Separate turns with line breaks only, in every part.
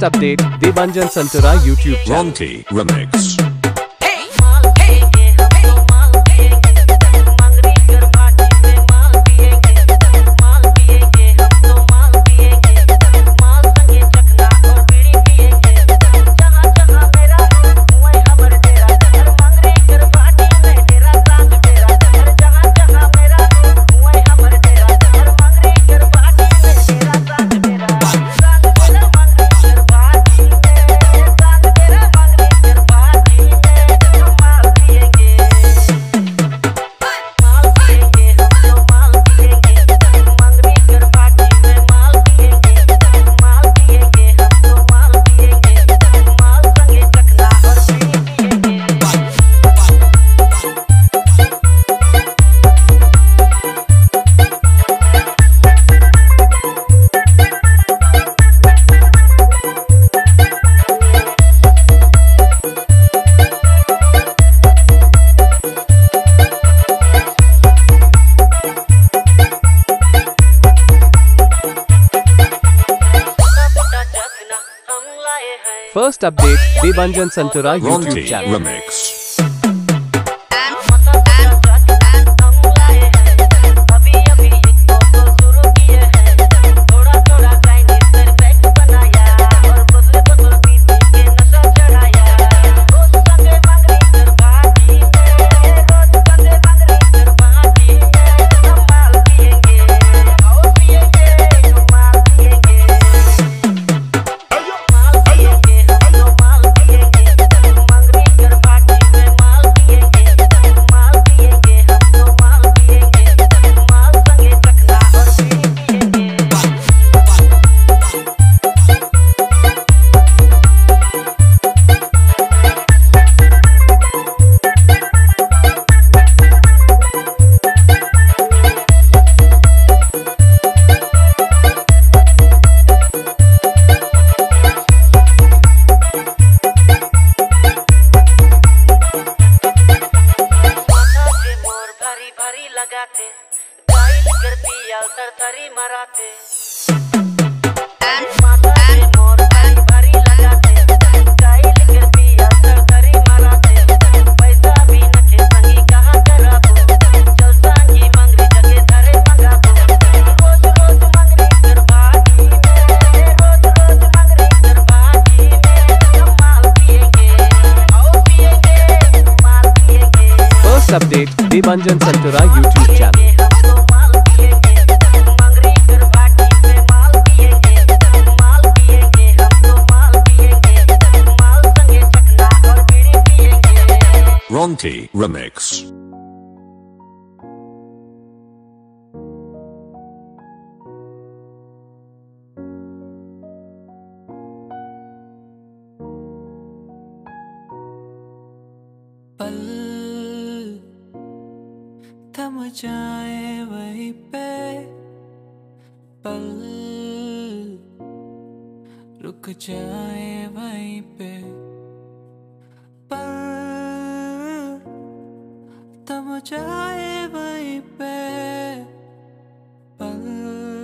First update, Debanjan Santra YouTube channel.
Ronty Remix.
First update, Debanjan Santra YouTube
Ronty
channel.
Remix.
First update, Debanjan Santra YouTube channel.
Ronty Remix.
पल थम जाए वहीं पे, पल रुक जाए वहीं पे, पल थम जाए वहीं पे, पल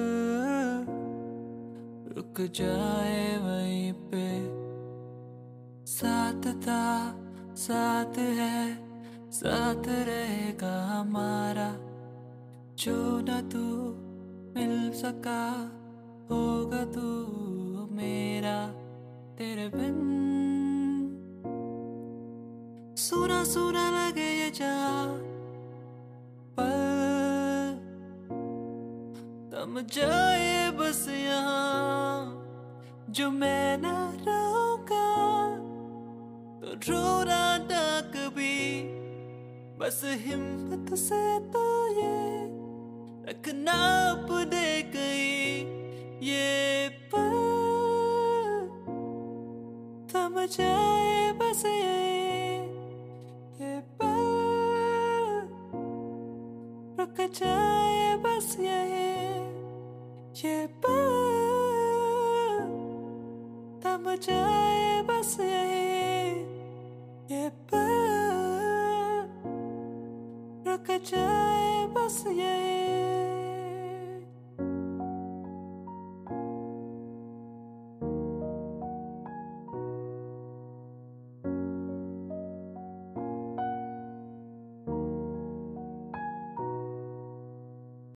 रुक जाए वहीं पे। साथ था, साथ है, साथ रहेगा हमारा। जो न तू मिल सका होगा तू मेरा। तेरे बिन सुना सुना लगे ये जहां, पल थम जाए बस यहाँ। जो मैं ना रहूंगा तो रोना ना कभी, बस हिम्मत से तो ये रखना अपने कहीं। ये पल थम जाए बस ये पल रुक जाए बस ये पल थम जाए बस ये पल रुक जाए बस ये